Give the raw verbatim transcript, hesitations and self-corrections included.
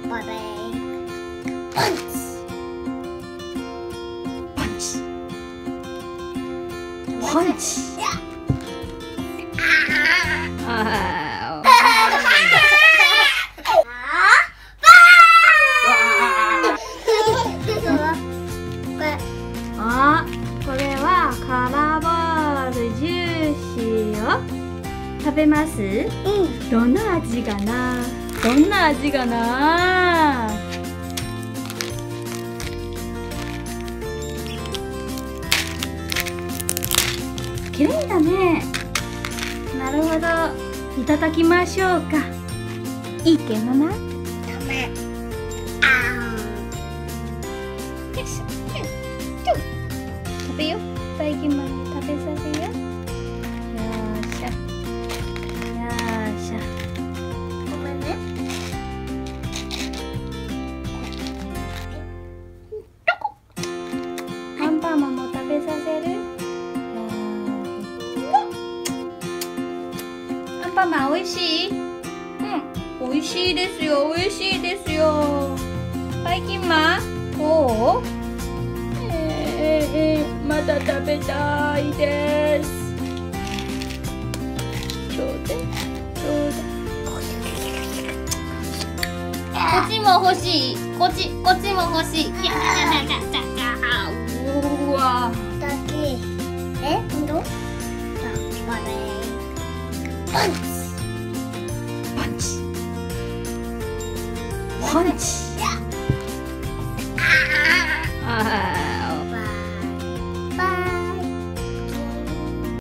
バレーパンチパンチパンチあーあ、これはカラバールジューシーよ。食べます？うん。どんな味かな？どんな味かな？綺麗だね。なるほど。いただきましょうか。いいけどな。ダメ。あー。よし。食べよ。バイキンマンに食べさせよ。よーしゃ。よーしゃ。ごめんね。アンパンマンも食べさせる？アンパンマンおいしい？うん、おいしいですよ。おいしいですよ。バイキンマン？おう？えー、まだ食べたいです。ちょうだい、ちょうだい。こっちも欲しい。こっち、こっちも欲しい。うわ。だけ。え、本当？パンチ。パンチ。パンチ。